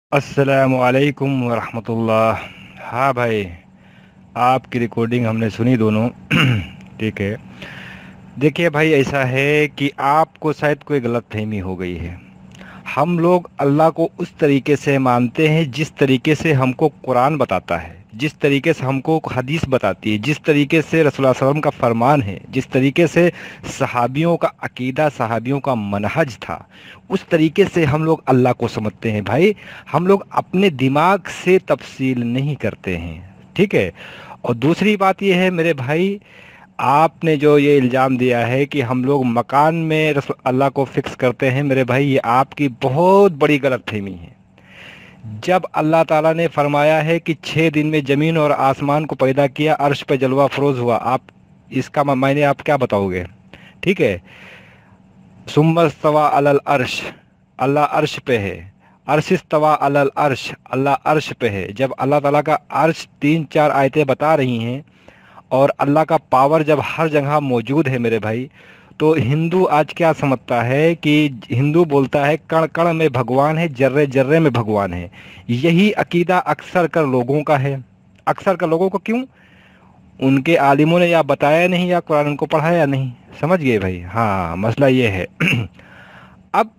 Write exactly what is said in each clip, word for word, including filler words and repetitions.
अस्सलामुअलैकुम वरहमतुल्लाह। हाँ भाई, आपकी रिकॉर्डिंग हमने सुनी दोनों। ठीक है। देखिए भाई, ऐसा है कि आपको शायद कोई गलतफहमी हो गई है। हम लोग अल्लाह को उस तरीके से मानते हैं जिस तरीके से हमको कुरान बताता है, जिस तरीके से हमको हदीस बताती है, जिस तरीके से रसूलुल्लाह सल्लल्लाहु अलैहि वसल्लम का फरमान है, जिस तरीके से सहाबियों का अकीदा, सहाबियों का मनहज था, उस तरीके से हम लोग अल्लाह को समझते हैं भाई। हम लोग अपने दिमाग से तफसील नहीं करते हैं। ठीक है। और दूसरी बात यह है मेरे भाई, आपने जो ये इल्ज़ाम दिया है कि हम लोग मकान में रसूल अल्लाह को फिक्स करते हैं, मेरे भाई ये आपकी बहुत बड़ी गलतफहमी है। जब अल्लाह ताला ने फरमाया है कि छः दिन में ज़मीन और आसमान को पैदा किया, अर्श पे जलवा फरोज़ हुआ, आप इसका मायने आप क्या बताओगे? ठीक है। सुम्मस्तवा अलल अर्श, अल्लाह अर्श पे है। अर्शिस्तवा अलल अर्श, अल्लाह अर्श पे है। जब अल्लाह ताला का अर्श तीन चार आयतें बता रही हैं और अल्लाह का पावर जब हर जगह मौजूद है मेरे भाई, तो हिंदू आज क्या समझता है कि हिंदू बोलता है कण कण में भगवान है, जर्रे जर्रे में भगवान है। यही अकीदा अक्सर कर लोगों का है। अक्सर कर लोगों को क्यों? उनके आलिमों ने या बताया नहीं या कुरान उनको पढ़ाया नहीं। समझ गए भाई? हाँ, मसला ये है। अब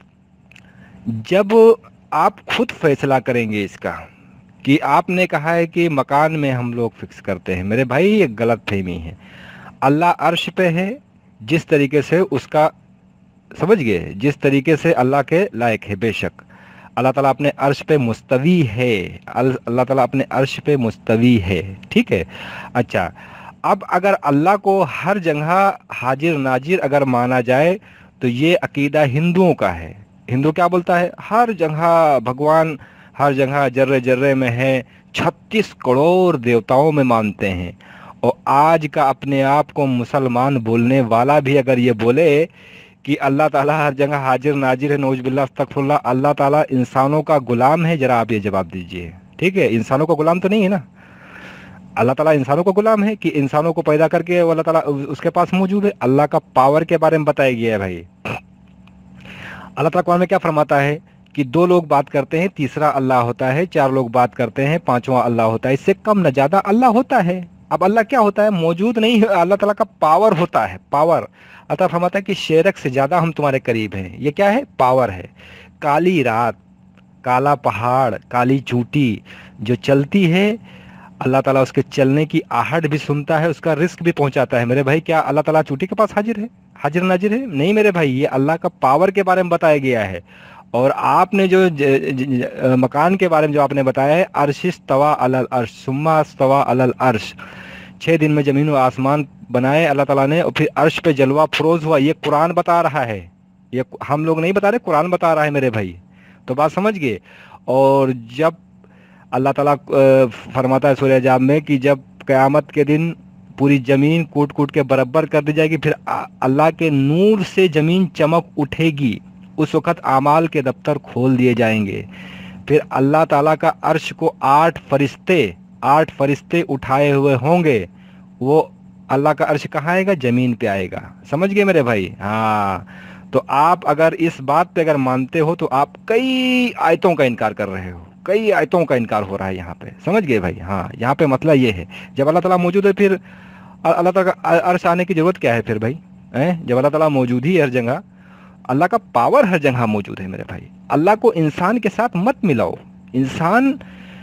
जब आप खुद फैसला करेंगे इसका कि आपने कहा है कि मकान में हम लोग फिक्स करते हैं, मेरे भाई ये गलत फहमी है। अल्लाह अर्श पे है, जिस तरीके से उसका, समझ गए, जिस तरीके से अल्लाह के लायक है। बेशक अल्लाह ताला अपने अर्श पे मुस्तवी है, अल्लाह ताला अपने अर्श पे मुस्तवी है। ठीक है। अच्छा, अब अगर अल्लाह को हर जगह हाजिर नाजिर अगर माना जाए तो ये अकीदा हिंदुओं का है। हिंदू क्या बोलता है? हर जगह भगवान, हर जगह जर्रे जर्रे में है, छत्तीस करोड़ देवताओं में मानते हैं। और आज का अपने आप को मुसलमान बोलने वाला भी अगर ये बोले कि अल्लाह ताला हर जगह हाजिर नाजिर है, नौज बिल्लाह अस्तगफिरुल्लाह, अल्लाह ताला इंसानों का गुलाम है, जरा आप ये जवाब दीजिए। ठीक है, इंसानों का गुलाम तो नहीं है ना? अल्लाह ताला इंसानों का गुलाम है कि इंसानों को पैदा करके अल्लाह ताला उसके पास मौजूद है? अल्लाह का पावर के बारे में बताया गया है भाई। अल्लाह ताला कुरान में क्या फरमाता है कि दो लोग बात करते हैं, तीसरा अल्लाह होता है, चार लोग बात करते हैं, पांचवा अल्लाह होता है, इससे कम न ज्यादा अल्लाह होता है। अब अल्लाह क्या होता है? मौजूद नहीं है, अल्लाह ताला का पावर होता है, पावर। अल्लाह ताला फरमाता है कि शेरक से ज्यादा हम तुम्हारे करीब हैं। ये क्या है? पावर है। काली रात, काला पहाड़, काली चूटी जो चलती है, अल्लाह ताला उसके चलने की आहट भी सुनता है, उसका रिस्क भी पहुंचाता है। मेरे भाई, क्या अल्लाह ताला चूटी के पास हाजिर है, हाजिर नाजिर है? नहीं मेरे भाई, ये अल्लाह का पावर के बारे में बताया गया है। और आपने जो ज, ज, ज, मकान के बारे में जो आपने बताया है, अर्शिस्तवा अलल अर्श, सुम्मा अस्तवा अलल अर्श, छः दिन में ज़मीन व आसमान बनाए अल्लाह ताला ने और फिर अर्श पे जलवा फरोज हुआ, ये कुरान बता रहा है। ये हम लोग नहीं बता रहे, कुरान बता रहा है मेरे भाई। तो बात समझ गए? और जब अल्लाह ताला फरमाता है सूरह जाब में कि जब क़यामत के दिन पूरी ज़मीन कूट कूट के बराबर कर दी जाएगी, फिर अल्लाह के नूर से ज़मीन चमक उठेगी, उस वक़्त आमाल के दफ्तर खोल दिए जाएंगे। फिर अल्लाह ताला का अर्श को आठ फरिश्ते आठ फरिश्ते उठाए हुए होंगे। वो अल्लाह का अर्श कहाँ आएगा? ज़मीन पे आएगा। समझ गए मेरे भाई? हाँ। तो आप अगर इस बात पे अगर मानते हो तो आप कई आयतों का इनकार कर रहे हो, कई आयतों का इनकार हो रहा है यहाँ पे। समझ गए भाई? हाँ, यहाँ पे मसला ये है, जब अल्लाह ताला मौजूद है फिर अल्लाह ताला का अर्श आने की ज़रूरत क्या है फिर भाई? हैं? जब अल्लाह ताला मौजूद ही हर जगह, अल्लाह का पावर हर जगह मौजूद है मेरे भाई। अल्लाह को इंसान के साथ मत मिलाओ। इंसान,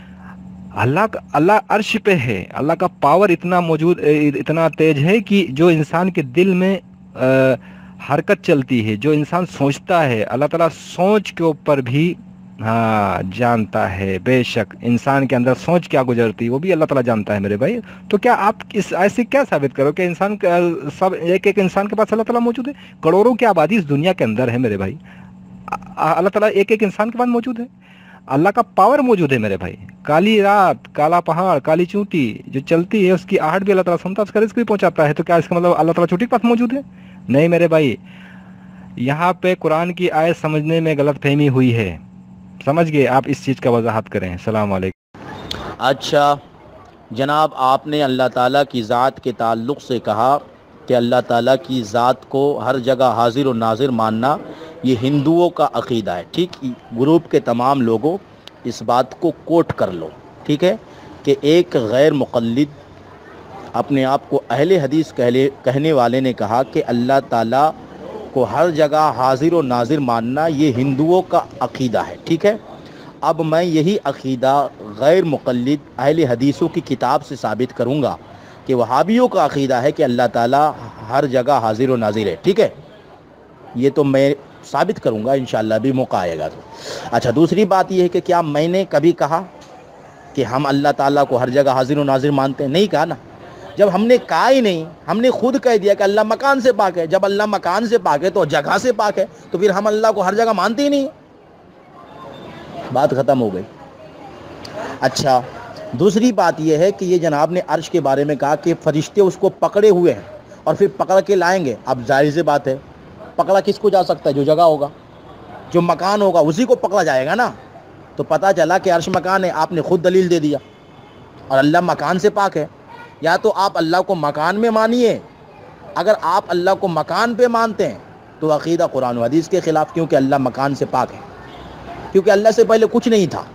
अल्लाह का, अल्लाह अर्श पे है, अल्लाह का पावर इतना मौजूद, इतना तेज है कि जो इंसान के दिल में आ, हरकत चलती है, जो इंसान सोचता है, अल्लाह ताला सोच के ऊपर भी हाँ जानता है। बेशक इंसान के अंदर सोच क्या गुजरती है वो भी अल्लाह ताला जानता है मेरे भाई। तो क्या आप इस ऐसे क्या साबित करो कि इंसान सब एक एक इंसान के पास अल्लाह ताला मौजूद है? करोड़ों की आबादी इस दुनिया के अंदर है मेरे भाई, अल्लाह ताला एक एक इंसान के पास मौजूद है। अल्लाह का पावर मौजूद है मेरे भाई। काली रात, काला पहाड़, काली चूंटी जो चलती है, उसकी आहट भी अल्लाह ताला सुनता है, उसका रिस्क भी पहुंचाता है। तो क्या इसका मतलब अल्लाह ताला चूंटी के पास मौजूद है? नहीं मेरे भाई, यहाँ पे कुरान की आयत समझने में गलत फहमी हुई है। समझ गए? आप इस चीज़ का वजाहत करें। सलाम अलैकुम। अच्छा जनाब, आपने अल्लाह ताला की ज़ात के ताल्लुक़ से कहा कि अल्लाह ताला की ज़ात को हर जगह हाजिर और नाजिर मानना ये हिंदुओं का अक़ीदा है। ठीक, ग्रुप के तमाम लोगों اس بات کو کوٹ کر لو، ٹھیک ہے، کہ ایک غیر مقلد اپنے آپ کو اہل حدیث کہنے والے نے کہا کہ اللہ تعالیٰ کو ہر جگہ حاضر و ناظر ماننا یہ ہندوؤں کا عقیدہ ہے، ٹھیک ہے۔ اب میں یہی عقیدہ غیر مقلد اہل حدیثوں کی کتاب سے ثابت کروں گا کہ وہابیوں کا عقیدہ ہے کہ اللہ تعالیٰ ہر جگہ حاضر و ناظر ہے، ٹھیک ہے۔ یہ تو میں ثابت کروں گا انشاءاللہ، بھی موقع آئے گا تو۔ اچھا، دوسری بات یہ ہے کہ کیا میں نے کبھی کہا کہ ہم اللہ تعالیٰ کو ہر جگہ حاضر و ناظر مانتے ہیں؟ نہیں کہا نا۔ جب ہم نے کہا ہی نہیں، ہم نے خود کہہ دیا کہ اللہ مکان سے پاک ہے۔ جب اللہ مکان سے پاک ہے تو جگہ سے پاک ہے، تو پھر ہم اللہ کو ہر جگہ مانتے ہی نہیں، بات ختم ہو گئی۔ اچھا، دوسری بات یہ ہے کہ یہ جناب نے عرش کے بارے میں کہا کہ فرشتے اس کو پکڑے ہوئے ہیں اور پھر پکڑ کے لائیں گے۔ اب ظاہر سی بات ہے، پکڑا کس کو جا سکتا ہے؟ جو جگہ ہوگا، جو مکان ہوگا، اسی کو پکڑا جائے گا نا۔ تو پتہ چلا کہ عرش مکان ہے، آپ نے خود دلیل دے دیا، اور اللہ مکان سے پاک ہے۔ یا تو آپ اللہ کو مکان میں مانیے، اگر آپ اللہ کو مکان پہ مانتے ہیں تو عقیدہ قرآن و حدیث کے خلاف، کیونکہ اللہ مکان سے پاک ہے، کیونکہ اللہ سے پہلے کچھ نہیں تھا،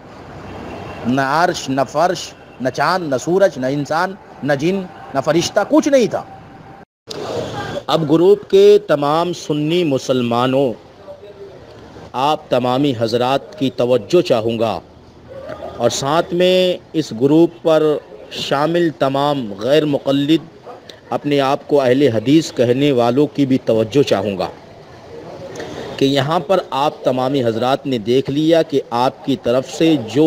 نہ عرش، نہ فرش، نہ چاند، نہ سورج، نہ انسان، نہ جن، نہ فرشتہ، کچھ نہیں تھا۔ اب گروپ کے تمام سنی مسلمانوں، آپ تمامی حضرات کی توجہ چاہوں گا، اور ساتھ میں اس گروپ پر شامل تمام غیر مقلد اپنے آپ کو اہل حدیث کہنے والوں کی بھی توجہ چاہوں گا کہ یہاں پر آپ تمامی حضرات نے دیکھ لیا کہ آپ کی طرف سے جو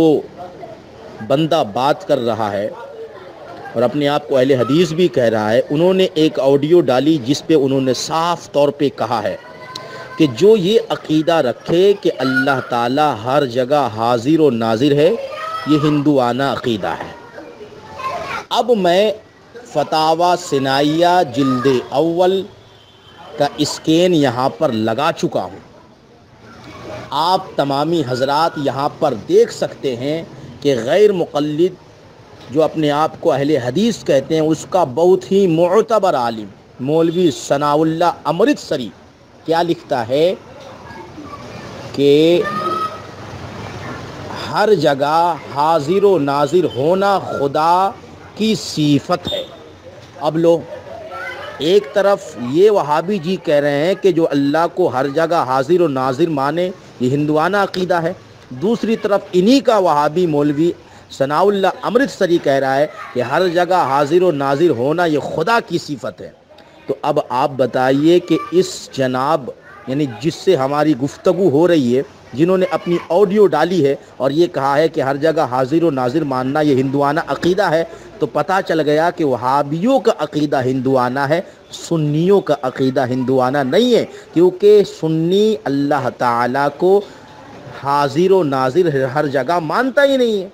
بندہ بات کر رہا ہے اور اپنے آپ کو اہل حدیث بھی کہہ رہا ہے، انہوں نے ایک آڈیو ڈالی جس پہ انہوں نے صاف طور پہ کہا ہے کہ جو یہ عقیدہ رکھے کہ اللہ تعالیٰ ہر جگہ حاضر و ناظر ہے، یہ ہندوانہ عقیدہ ہے۔ اب میں فتاوی سنائیہ جلد اول کا اسکین یہاں پر لگا چکا ہوں، آپ تمامی حضرات یہاں پر دیکھ سکتے ہیں کہ غیر مقلد جو اپنے آپ کو اہل حدیث کہتے ہیں، اس کا بہت ہی معتبر عالم مولوی ثناء اللہ امرتسری کیا لکھتا ہے کہ ہر جگہ حاضر و ناظر ہونا خدا کی صفت ہے۔ اب لو، ایک طرف یہ وہابی جی کہہ رہے ہیں کہ جو اللہ کو ہر جگہ حاضر و ناظر مانے یہ ہندوانہ عقیدہ ہے، دوسری طرف انہی کا وہابی مولوی ثناء اللہ امرتسری کہہ رہا ہے کہ ہر جگہ حاضر و ناظر ہونا یہ خدا کی صفت ہے۔ تو اب آپ بتائیے کہ اس جناب یعنی جس سے ہماری گفتگو ہو رہی ہے، جنہوں نے اپنی آڈیو ڈالی ہے اور یہ کہا ہے کہ ہر جگہ حاضر و ناظر ماننا یہ ہندوانہ عقیدہ ہے، تو پتہ چل گیا کہ وہابیوں کا عقیدہ ہندوانہ ہے، سنیوں کا عقیدہ ہندوانہ نہیں ہے، کیونکہ سنی اللہ تعالیٰ کو حاضر و ناظر ہر جگہ مانتا ہی نہیں ہے۔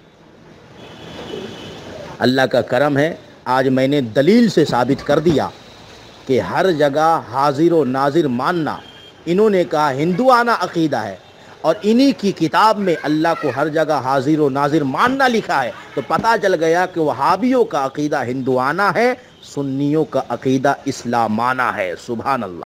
اللہ کا کرم ہے، آج میں نے دلیل سے ثابت کر دیا کہ ہر جگہ حاضر و ناظر ماننا انہوں نے کہا ہندوانہ عقیدہ ہے، اور انہی کی کتاب میں اللہ کو ہر جگہ حاضر و ناظر ماننا لکھا ہے، تو پتہ چل گیا کہ وہابیوں کا عقیدہ ہندوانہ ہے، سنیوں کا عقیدہ اسلامانہ ہے۔ سبحان اللہ۔